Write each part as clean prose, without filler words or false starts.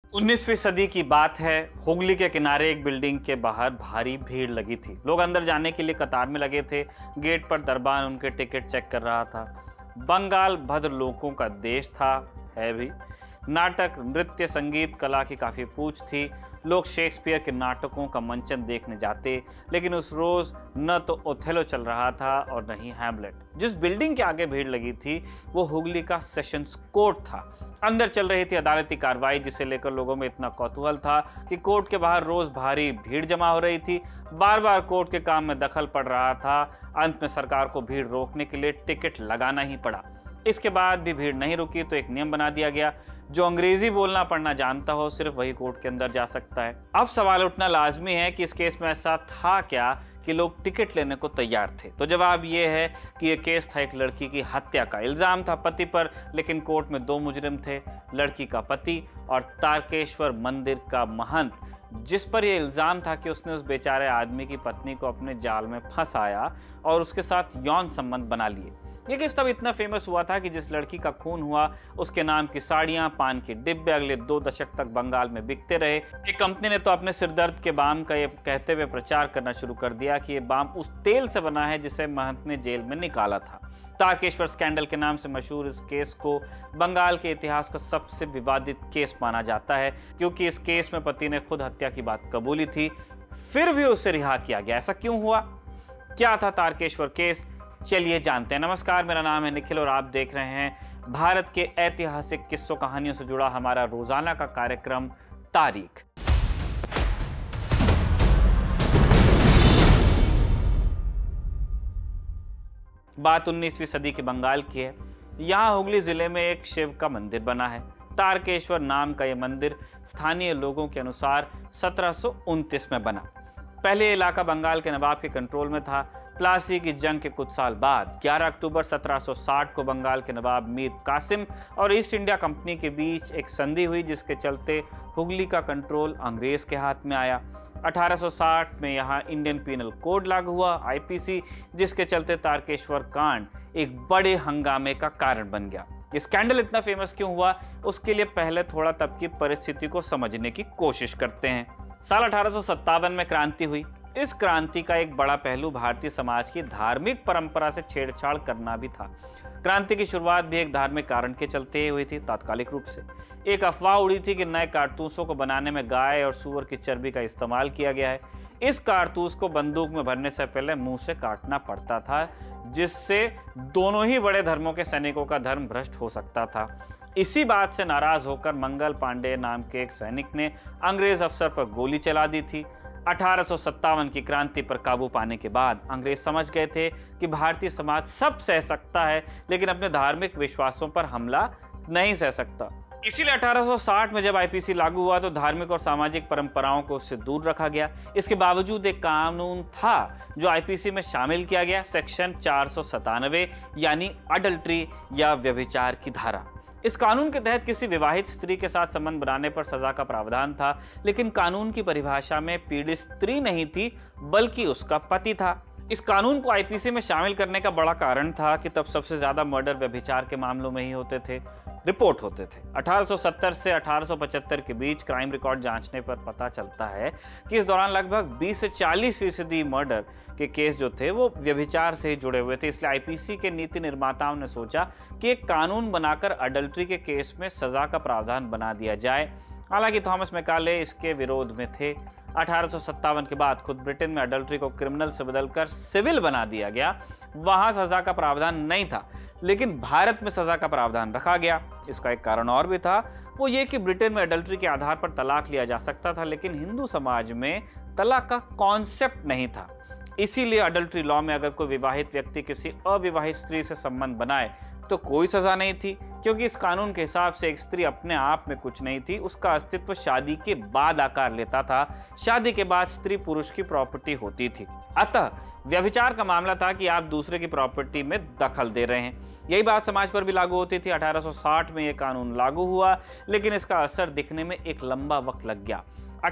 19वीं सदी की बात है। हुगली के किनारे एक बिल्डिंग के बाहर भारी भीड़ लगी थी। लोग अंदर जाने के लिए कतार में लगे थे। गेट पर दरबान उनके टिकट चेक कर रहा था। बंगाल भद्र लोगों का देश था, है भी। नाटक, नृत्य, संगीत, कला की काफी पूछ थी। लोग शेक्सपियर के नाटकों का मंचन देखने जाते, लेकिन उस रोज न तो ओथेलो चल रहा था और न ही हैमलेट। जिस बिल्डिंग के आगे भीड़ लगी थी वो हुगली का सेशंस कोर्ट था। अंदर चल रही थी अदालती कार्रवाई, जिसे लेकर लोगों में इतना कौतूहल था कि कोर्ट के बाहर रोज भारी भीड़ जमा हो रही थी। बार बार कोर्ट के काम में दखल पड़ रहा था। अंत में सरकार को भीड़ रोकने के लिए टिकट लगाना ही पड़ा। इसके बाद भी भीड़ नहीं रुकी तो एक नियम बना दिया गया, जो अंग्रेजी बोलना पढ़ना जानता हो सिर्फ वही कोर्ट के अंदर जा सकता है। अब सवाल उठना लाजमी है कि इस केस में ऐसा था क्या कि लोग टिकट लेने को तैयार थे। तो जवाब ये है कि यह केस था एक लड़की की हत्या का। इल्जाम था पति पर, लेकिन कोर्ट में दो मुजरिम थे, लड़की का पति और तारकेश्वर मंदिर का महंत, जिस पर यह इल्जाम था कि उसने उस बेचारे आदमी की पत्नी को अपने जाल में फंसाया और उसके साथ यौन संबंध बना लिए। ये केस तब इतना फेमस हुआ था कि जिस लड़की का खून हुआ उसके नाम की साड़ियां, पान के डिब्बे अगले 2 दशक तक बंगाल में बिकते रहे। एक कंपनी ने तो अपने सिरदर्द के बाम का ये कहते हुए प्रचार करना शुरू कर दिया कि ये बाम उस तेल से बना है जिसे महंत ने जेल में निकाला था। तारकेश्वर स्कैंडल के नाम से मशहूर इस केस को बंगाल के इतिहास का सबसे विवादित केस माना जाता है, क्योंकि इस केस में पति ने खुद हत्या की बात कबूली थी, फिर भी उसे रिहा किया गया। ऐसा क्यों हुआ? क्या था तारकेश्वर केस? चलिए जानते हैं। नमस्कार, मेरा नाम है निखिल और आप देख रहे हैं भारत के ऐतिहासिक किस्सों कहानियों से जुड़ा हमारा रोजाना का कार्यक्रम तारीख। बात 19वीं सदी के बंगाल की है। यहाँ हुगली जिले में एक शिव का मंदिर बना है। तारकेश्वर नाम का यह मंदिर स्थानीय लोगों के अनुसार 1729 में बना। पहले इलाका बंगाल के नवाब के कंट्रोल में था। प्लासी की जंग के कुछ साल बाद 11 अक्टूबर 1760 को बंगाल के नवाब मीर कासिम और ईस्ट इंडिया कंपनी के बीच एक संधि हुई, जिसके चलते हुगली का कंट्रोल अंग्रेज के हाथ में आया। 1860 में यहाँ इंडियन पीनल कोड लागू हुआ, आईपीसी, जिसके चलते तारकेश्वर कांड एक बड़े हंगामे का कारण बन गया। ये स्कैंडल इतना फेमस क्यों हुआ, उसके लिए पहले थोड़ा तब की परिस्थिति को समझने की कोशिश करते हैं। साल 1857 में क्रांति हुई। इस क्रांति का एक बड़ा पहलू भारतीय समाज की धार्मिक परंपरा से छेड़छाड़ करना भी था। क्रांति की शुरुआत भी एक धार्मिक कारण के चलते हुई थी। तात्कालिक रूप से एक अफवाह उड़ी थी कि नए कारतूसों को बनाने में गाय और सूअर की चर्बी का इस्तेमाल किया गया है। इस कारतूस को बंदूक में भरने से पहले मुंह से काटना पड़ता था, जिससे दोनों ही बड़े धर्मों के सैनिकों का धर्म भ्रष्ट हो सकता था। इसी बात से नाराज होकर मंगल पांडे नाम के एक सैनिक ने अंग्रेज अफसर पर गोली चला दी थी। 1857 की क्रांति पर काबू पाने के बाद अंग्रेज समझ गए थे कि भारतीय समाज सब सह सकता है, लेकिन अपने धार्मिक विश्वासों पर हमला नहीं सह सकता। इसीलिए 1860 में जब आईपीसी लागू हुआ तो धार्मिक और सामाजिक परंपराओं को उससे दूर रखा गया। इसके बावजूद एक कानून था जो आईपीसी में शामिल किया गया, सेक्शन 497, यानी अडल्ट्री या व्यभिचार की धारा। इस कानून के तहत किसी विवाहित स्त्री के साथ संबंध बनाने पर सजा का प्रावधान था, लेकिन कानून की परिभाषा में पीड़ित स्त्री नहीं थी बल्कि उसका पति था। इस कानून को आईपीसी में शामिल करने का बड़ा कारण था कि तब सबसे ज्यादा मर्डर व्यभिचार के मामलों में ही होते थे, रिपोर्ट होते थे। 1870 से 1875 के बीच क्राइम रिकॉर्ड जांचने पर पता चलता है कि इस दौरान लगभग 20 से 40% मर्डर के केस जो थे वो व्यभिचार से ही जुड़े हुए थे। इसलिए आईपीसी के नीति निर्माताओं ने सोचा कि एक कानून बनाकर अडल्ट्री के केस में सजा का प्रावधान बना दिया जाए। हालांकि थॉमस मैकाले इसके विरोध में थे। 1857 के बाद खुद ब्रिटेन में अडल्ट्री को क्रिमिनल से बदलकर सिविल बना दिया गया। वहां सजा का प्रावधान नहीं था, लेकिन भारत में सजा का प्रावधान रखा गया। इसका एक कारण और भी था, वो ये कि ब्रिटेन में अडल्ट्री के आधार पर तलाक लिया जा सकता था, लेकिन हिंदू समाज में तलाक का कॉन्सेप्ट नहीं था। इसीलिए अडल्ट्री लॉ में अगर कोई विवाहित व्यक्ति किसी अविवाहित स्त्री से संबंध बनाए तो कोई सजा नहीं थी, क्योंकि इस कानून के हिसाब से एक स्त्री अपने आप में कुछ नहीं थी, उसका अस्तित्व शादी के बाद आकार लेता था। शादी के बाद स्त्री पुरुष की प्रॉपर्टी होती थी। अतः व्यभिचार का मामला था कि आप दूसरे की प्रॉपर्टी में दखल दे रहे हैं। यही बात समाज पर भी लागू होती थी। 1860 में यह कानून लागू हुआ, लेकिन इसका असर दिखने में एक लंबा वक्त लग गया।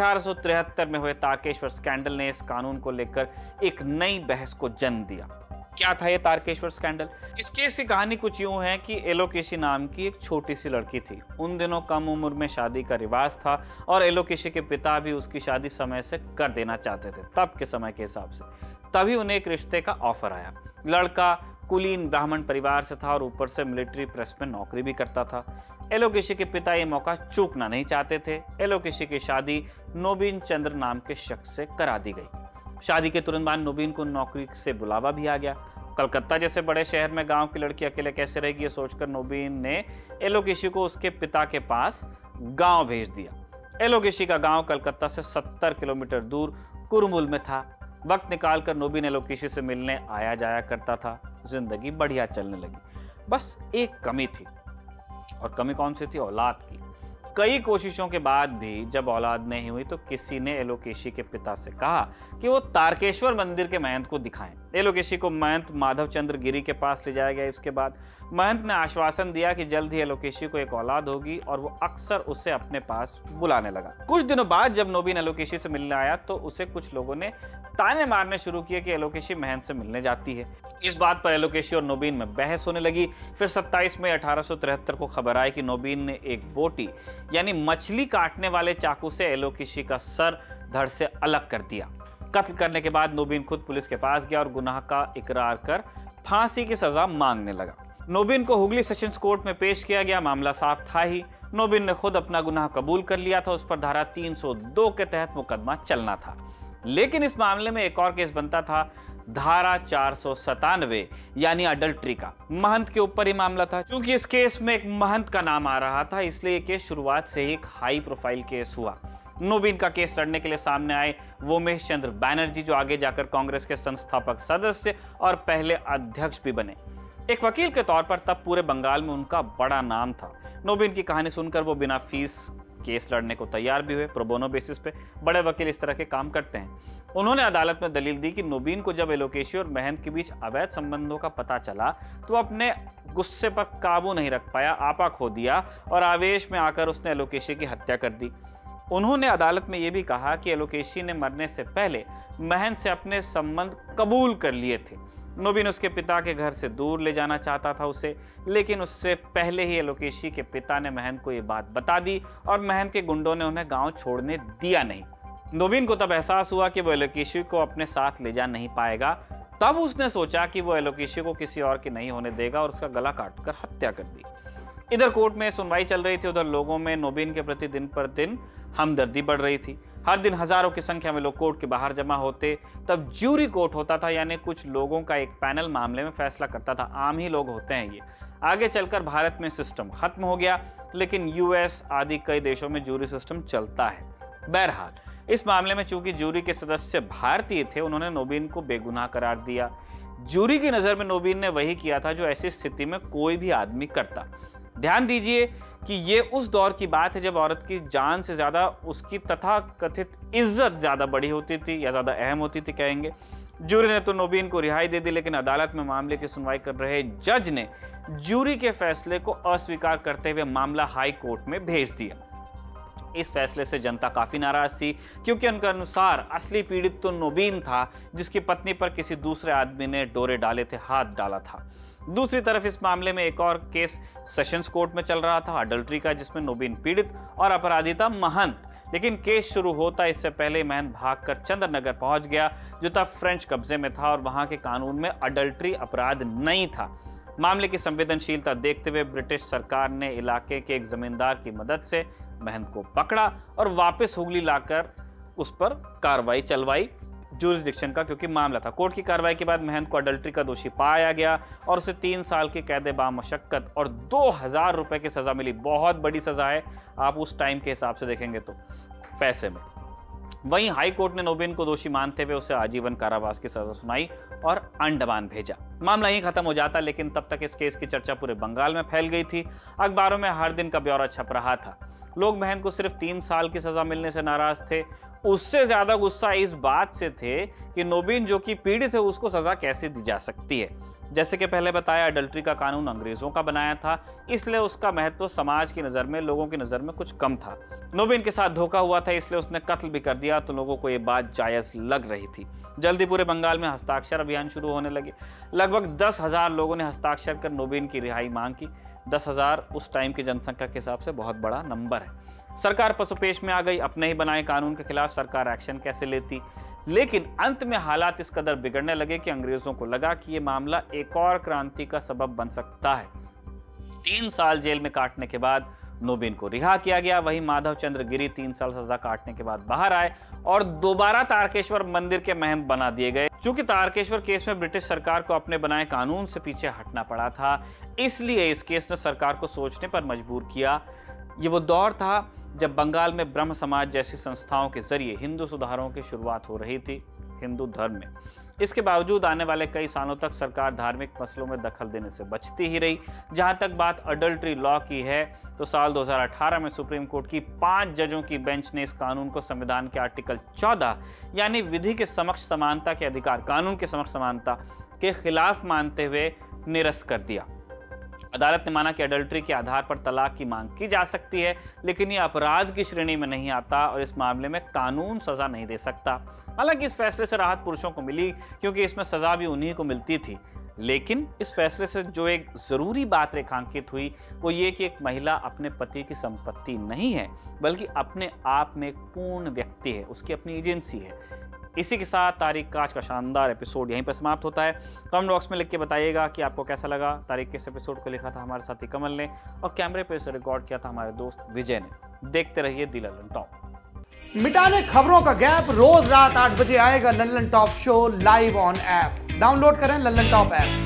1873 में हुए तारकेश्वर स्कैंडल ने इस कानून को लेकर एक नई बहस को जन्म दिया। क्या था ये तारकेश्वर स्कैंडल? इस केस की कहानी कुछ यूं है कि एलोकेशी नाम की एक छोटी सी लड़की थी। उन दिनों कम उम्र में शादी का रिवाज था और एलोकेशी के पिता भी उसकी शादी समय से कर देना चाहते थे, तब के समय के हिसाब से। तभी उन्हें एक रिश्ते का ऑफर आया। लड़का कुलीन ब्राह्मण परिवार से था और ऊपर से मिलिट्री प्रेस में नौकरी भी करता था। एलोकेशी के पिता ये मौका चूकना नहीं चाहते थे। एलोकेशी की शादी नोबिन चंद्र नाम के शख्स से करा दी गई। शादी के तुरंत बाद नोबिन को नौकरी से बुलावा भी आ गया। कलकत्ता जैसे बड़े शहर में गांव की लड़की अकेले कैसे रहेगी, ये सोचकर नोबिन ने एलोकेशी को उसके पिता के पास गांव भेज दिया। एलोकेशी का गांव कलकत्ता से 70 किलोमीटर दूर कुरमुल में था। वक्त निकालकर नोबिन एलोकेशी से मिलने आया जाया करता था। जिंदगी बढ़िया चलने लगी। बस एक कमी थी, और कमी कौन सी थी? औलाद की। कई कोशिशों के बाद भी जब औलाद नहीं हुई तो किसी ने एलोकेशी के पिता से कहा कि वो तारकेश्वर मंदिर के महंत को दिखाएं। एलोकेशी को महंत माधव चंद्र गिरी के पास ले जाया गया। इसके बाद महंत ने आश्वासन दिया कि जल्द ही एलोकेशी को एक औलाद होगी और वो अक्सर उसे अपने पास बुलाने लगा। कुछ दिनों बाद जब नोबिन एलोकेशी से मिलने आया तो उसे कुछ लोगों ने ताने मारने शुरू किए कि एलोकेशी महंत से मिलने जाती है। इस बात पर एलोकेशी और नोबिन में बहस होने लगी। फिर 27 मई 1873 को खबर आई कि नोबिन ने एक बोटी यानी मछली काटने वाले चाकू से एलोकेशी का सर धड़ से अलग कर दिया। कत्ल करने के बाद नोबिन खुद पुलिस के पास गया और गुनाह का इकरार कर फांसी की सजा मांगने लगा। नोबिन को हुगली सेशंस कोर्ट में पेश किया गया। मामला साफ था ही। नोबिन ने खुद अपना गुनाह कबूल कर लिया था। उस पर धारा 302 के तहत मुकदमा चलना था। लेकिन इस मामले में एक और केस बनता था, धारा 497 यानी अडल्ट्री का। महंत के ऊपर ही मामला था। चूंकि इस केस में एक महंत का नाम आ रहा था, इसलिए यह केस शुरुआत से ही एक हाई प्रोफाइल केस हुआ। नोबिन का केस लड़ने के लिए सामने आए वोमेश चंद्र बैनर्जी, जो आगे जाकर कांग्रेस के संस्थापक सदस्य और पहले अध्यक्ष भी बने। एक वकील के तौर पर तब पूरे बंगाल में उनका बड़ा नाम था। नोबिन की कहानी सुनकर वो बिना फीस केस लड़ने को तैयार भी हुए। प्रोबोनो बेसिस पे बड़े वकील इस तरह के काम करते हैं। उन्होंने अदालत में दलील दी कि नोबिन को जब एलोकेशी और महंत के बीच अवैध संबंधों का पता चला तो अपने गुस्से पर काबू नहीं रख पाया, आपा खो दिया और आवेश में आकर उसने एलोकेशी की हत्या कर दी। उन्होंने अदालत में यह भी कहा कि एलोकेशी ने मरने से पहले महंत से अपने संबंध कबूल कर लिए थे। नोबिन उसके पिता के घर से दूर ले जाना चाहता था उसे, लेकिन उससे पहले ही एलोकेशी के पिता ने महंत को यह बात बता दी और महंत के गुंडों ने उन्हें गांव छोड़ने दिया नहीं। नोबिन को तब एहसास हुआ कि वो एलोकेशी को अपने साथ ले जा नहीं पाएगा। तब उसने सोचा कि वो एलोकेशी को किसी और की नहीं होने देगा और उसका गला काटकर हत्या कर दी। इधर कोर्ट में सुनवाई चल रही थी, उधर लोगों में नोबिन के प्रति दिन पर दिन हमदर्दी बढ़ रही थी। हर दिन हजारों की संख्या में लोग कोर्ट के बाहर जमा होते। तब ज्यूरी कोर्ट होता था, यानी कुछ लोगों का एक पैनल मामले में फैसला करता था। आम ही लोग होते हैं ये। आगे चलकर भारत में सिस्टम खत्म हो गया, लेकिन यूएस आदि कई देशों में ज्यूरी सिस्टम चलता है। बहरहाल इस मामले में चूंकि ज्यूरी के सदस्य भारतीय थे, उन्होंने नोबिन को बेगुनाह करार दिया। ज्यूरी की नजर में नोबिन ने वही किया था जो ऐसी स्थिति में कोई भी आदमी करता। ध्यान दीजिए कि ये उस दौर की बात है जब औरत की जान से ज्यादा उसकी तथाकथित इज्जत ज्यादा बड़ी होती थी या ज्यादा अहम होती थी कहेंगे। ज्यूरी ने तो नोबिन को रिहाई दे दी, लेकिन अदालत में मामले की सुनवाई कर रहे जज ने ज्यूरी के फैसले को अस्वीकार करते हुए मामला हाई कोर्ट में भेज दिया। इस फैसले से जनता काफी नाराज थी, क्योंकि उनके अनुसार असली पीड़ित तो नोबिन था, जिसकी पत्नी पर किसी दूसरे आदमी ने डोरे डाले थे, हाथ डाला था। दूसरी तरफ इस मामले में एक और केस सेशंस कोर्ट में चल रहा था, अडल्ट्री का, जिसमें नोबिन पीड़ित और अपराधी था महंत। लेकिन केस शुरू होता इससे पहले महंत भागकर चंद्रनगर पहुंच गया, जो तब फ्रेंच कब्जे में था और वहां के कानून में अडल्ट्री अपराध नहीं था। मामले की संवेदनशीलता देखते हुए ब्रिटिश सरकार ने इलाके के एक जमींदार की मदद से महंत को पकड़ा और वापस हुगली लाकर उस पर कार्रवाई चलवाई, जुरिस्डिक्शन का क्योंकि मामला था। कोर्ट की कार्रवाई के बाद महंत को अडल्ट्री का दोषी पाया गया और उसे 3 साल की कैद बामशक्कत और 2000 रुपए की सजा मिली। बहुत बड़ी सजा है, आप उस टाइम के हिसाब से देखेंगे तो पैसे में। वहीं हाई कोर्ट ने नोबिन को दोषी मानते हुए उसे आजीवन कारावास की सजा सुनाई और अंडमान भेजा। मामला यहीं खत्म हो जाता, लेकिन तब तक इस केस की चर्चा पूरे बंगाल में फैल गई थी। अखबारों में हर दिन का ब्यौरा छप रहा था। लोग महंत को सिर्फ 3 साल की सजा मिलने से नाराज थे, उससे ज्यादा गुस्सा इस बात से थे कि नोबिन जो कि पीड़ित है उसको सजा कैसे दी जा सकती है। जैसे कि पहले बताया, अडल्ट्री का कानून अंग्रेजों का बनाया था, इसलिए उसका महत्व समाज की नज़र में, लोगों की नज़र में कुछ कम था। नोबिन के साथ धोखा हुआ था, इसलिए उसने कत्ल भी कर दिया, तो लोगों को ये बात जायज़ लग रही थी। जल्दी पूरे बंगाल में हस्ताक्षर अभियान शुरू होने लगे। लगभग 10,000 लोगों ने हस्ताक्षर कर नोबिन की रिहाई मांग की। 10,000 उस टाइम की जनसंख्या के हिसाब से बहुत बड़ा नंबर है। सरकार पसोपेश में आ गई। अपने ही बनाए कानून के खिलाफ सरकार एक्शन कैसे लेती, लेकिन अंत में हालात इस कदर बिगड़ने लगे कि अंग्रेजों को लगा कि यह मामला एक और क्रांति का सबब बन सकता है। 3 साल जेल में काटने के बाद नोबिन को रिहा किया गया। वहीं माधव चंद्र गिरी 3 साल सजा काटने के बाद बाहर आए और दोबारा तारकेश्वर मंदिर के महंत बना दिए गए। चूंकि तारकेश्वर केस में ब्रिटिश सरकार को अपने बनाए कानून से पीछे हटना पड़ा था, इसलिए इस केस ने सरकार को सोचने पर मजबूर किया। ये वो दौर था जब बंगाल में ब्रह्म समाज जैसी संस्थाओं के जरिए हिंदू सुधारों की शुरुआत हो रही थी हिंदू धर्म में। इसके बावजूद आने वाले कई सालों तक सरकार धार्मिक मसलों में दखल देने से बचती ही रही। जहां तक बात अडल्ट्री लॉ की है, तो साल 2018 में सुप्रीम कोर्ट की 5 जजों की बेंच ने इस कानून को संविधान के आर्टिकल 14 यानी विधि के समक्ष समानता के अधिकार, कानून के समक्ष समानता के खिलाफ मानते हुए निरस्त कर दिया। अदालत ने माना कि अडल्ट्री के आधार पर तलाक की मांग की जा सकती है, लेकिन यह अपराध की श्रेणी में नहीं आता और इस मामले में कानून सजा नहीं दे सकता। हालांकि इस फैसले से राहत पुरुषों को मिली, क्योंकि इसमें सजा भी उन्हीं को मिलती थी। लेकिन इस फैसले से जो एक जरूरी बात रेखांकित हुई, वो ये कि एक महिला अपने पति की संपत्ति नहीं है, बल्कि अपने आप में एक पूर्ण व्यक्ति है, उसकी अपनी एजेंसी है। इसी के साथ तारिक का आज का शानदार एपिसोड यहीं पर समाप्त होता है। कमेंट बॉक्स में लिख के बताइएगा कि आपको कैसा लगा। तारिक के इस एपिसोड को लिखा था हमारे साथी कमल ने और कैमरे पे इसे रिकॉर्ड किया था हमारे दोस्त विजय ने। देखते रहिए दी लल्लन टॉप। मिटाने खबरों का गैप, रोज रात 8 बजे आएगा Lallantop show live on app. Download करें लल्लन टॉप ऐप।